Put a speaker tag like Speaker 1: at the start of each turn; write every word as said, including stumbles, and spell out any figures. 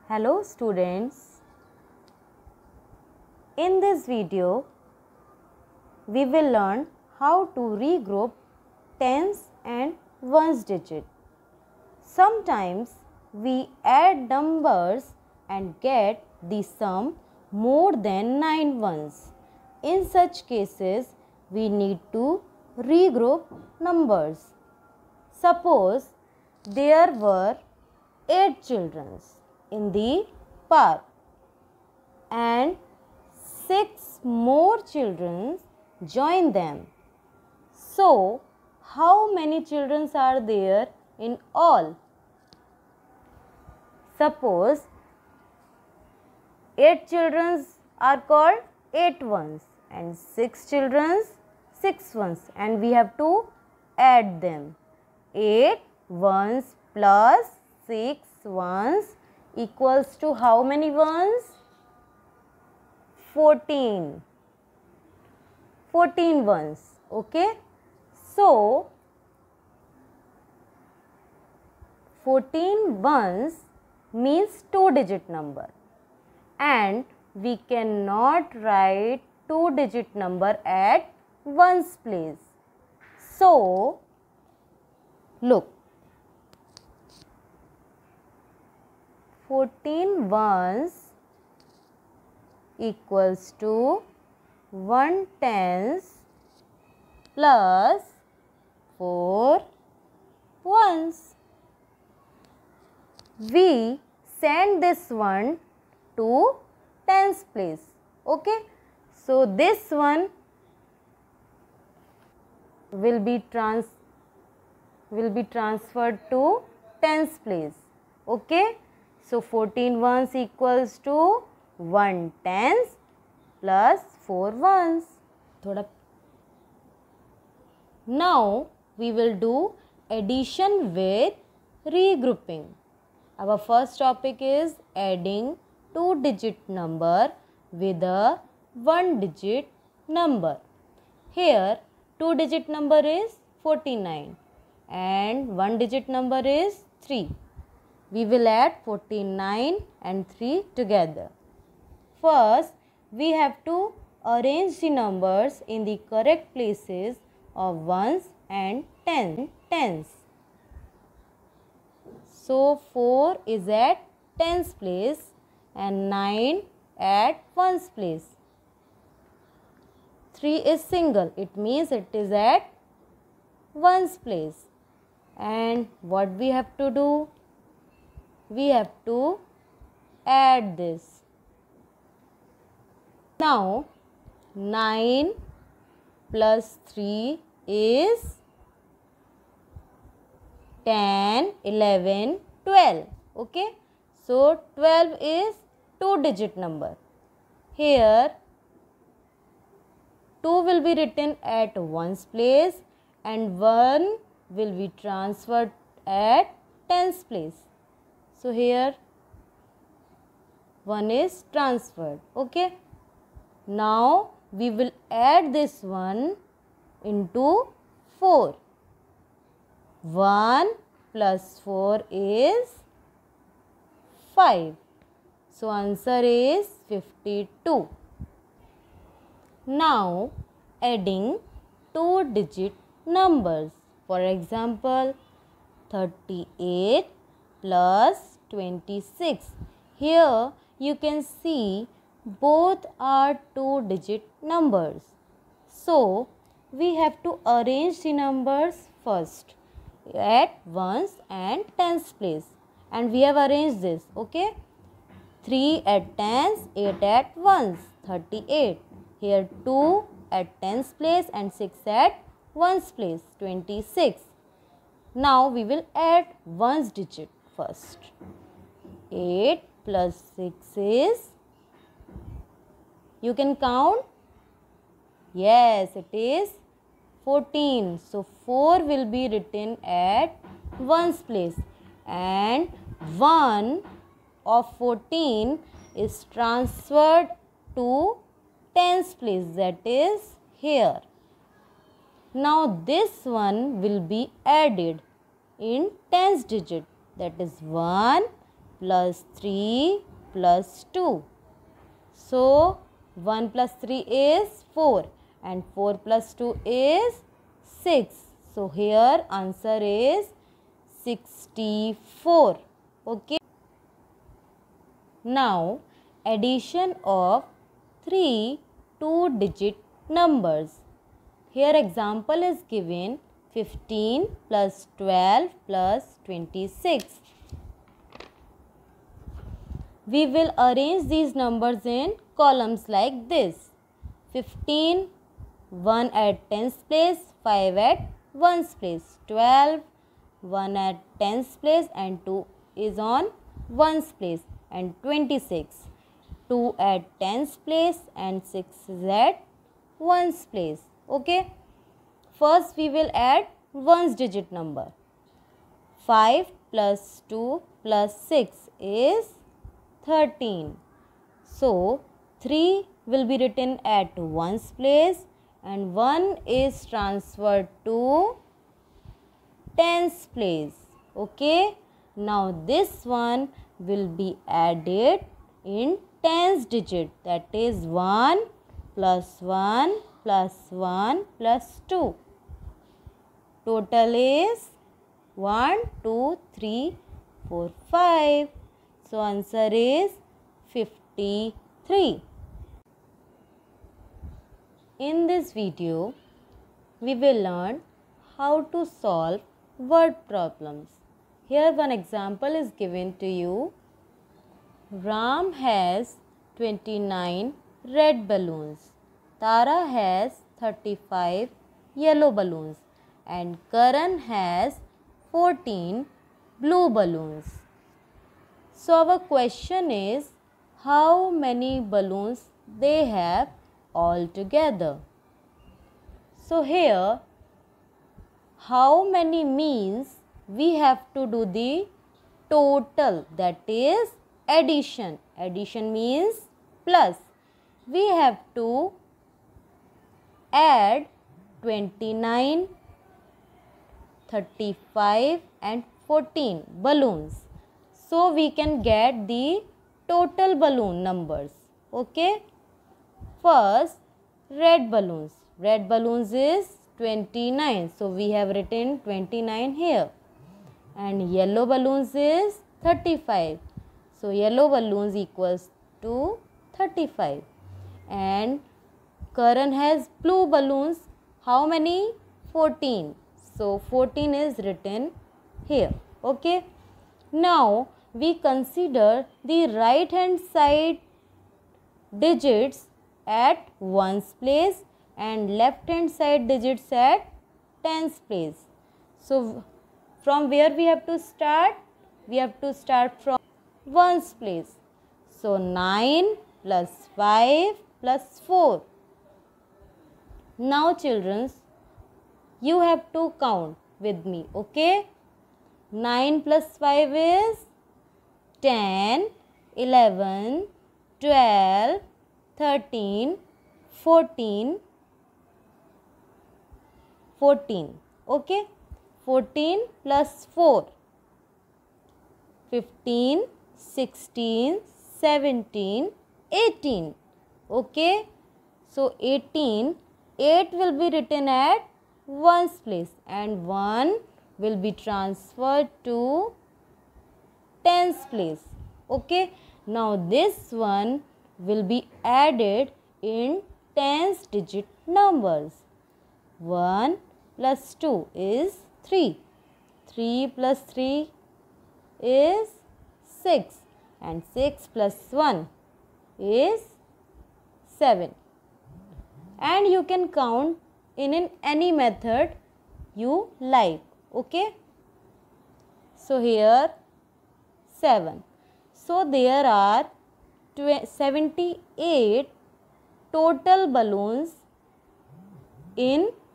Speaker 1: Hello students, in this video we will learn how to regroup tens and ones digit. Sometimes we add numbers and get the sum more than nine ones. In such cases we need to regroup numbers. Suppose there were eight children in the park and six more children join them. So, how many children are there in all? Suppose eight children are called eight ones and six children six ones, and we have to add them. eight ones plus six ones equals to how many ones? fourteen. fourteen ones. Okay. So, fourteen ones means two digit number, and we cannot write two digit number at ones place. So, look, fourteen ones equals to one tens plus four ones. We send this one to tens place. Okay. So, this one will be trans will be transferred to tens place. Okay. So, fourteen ones equals to one tens plus four ones. Thoda. Now, we will do addition with regrouping. Our first topic is adding two digit number with a one digit number. Here, two digit number is forty-nine and one digit number is three. We will add forty-nine and three together. First, we have to arrange the numbers in the correct places of ones and ten, tens. So, four is at tens place and nine at ones place. three is single, it means it is at ones place. And what we have to do? We have to add this. Now, nine plus three is ten, eleven, twelve. Okay. So, twelve is two digit number. Here, two will be written at ones place and one will be transferred at tens place. So, here one is transferred. Okay. Now, we will add this one into four. one plus four is five. So, answer is fifty-two. Now, adding two digit numbers. For example, thirty-eight plus twenty-six. Here, you can see both are two digit numbers. So, we have to arrange the numbers first at ones and tens place, and we have arranged this. Okay. three at tens, eight at ones, thirty-eight. Here two at tens place and six at ones place, twenty-six. Now, we will add ones digit first. eight plus six is, you can count? Yes, it is fourteen. So, four will be written at ones place and one of fourteen is transferred to tens place, that is here. Now, this one will be added in tens digit, that is one plus three plus two. So one plus three is four and four plus two is six. So here answer is sixty-four. Okay. Now addition of three two-digit numbers. Here example is given fifteen plus twelve plus twenty-six. We will arrange these numbers in columns like this. fifteen, one at tens place, five at ones place. twelve, one at tens place and two is on ones place. And twenty-six, two at tens place and six is at ones place. Okay. First we will add ones digit number. five plus two plus six is thirteen. So three will be written at ones place and one is transferred to tens place. Okay. Now this one will be added in tens digit, that is one plus one plus one plus two. Total is one, two, three, four, five. So answer is fifty-three. In this video, we will learn how to solve word problems. Here one example is given to you. Ram has twenty-nine red balloons. Tara has thirty-five yellow balloons. And Karan has fourteen blue balloons. So our question is, how many balloons they have all together? So here, how many means we have to do the total, that is addition. Addition means plus. We have to add twenty-nine, thirty-five and fourteen balloons. So we can get the total balloon numbers. Okay. First, red balloons. Red balloons is twenty-nine. So we have written twenty-nine here. And yellow balloons is thirty-five. So yellow balloons equals to thirty-five. And Karan has blue balloons. How many? fourteen. So fourteen is written here. Okay. Now we consider the right hand side digits at ones place and left hand side digits at tens place. So from where we have to start? We have to start from ones place. So nine plus five plus four. Now children, you have to count with me. Okay. nine plus five is ten, eleven, twelve, thirteen, fourteen, fourteen. Okay. fourteen plus four. fifteen, sixteen, seventeen, eighteen. Okay. So eighteen, eight will be written at ones place and one will be transferred to tens place. Okay. Now this one will be added in tens digit numbers. one plus two is three. three plus three is six. And six plus one is seven. And you can count in, in any method you like. Okay. So here seven. So there are seventy-eight total balloons in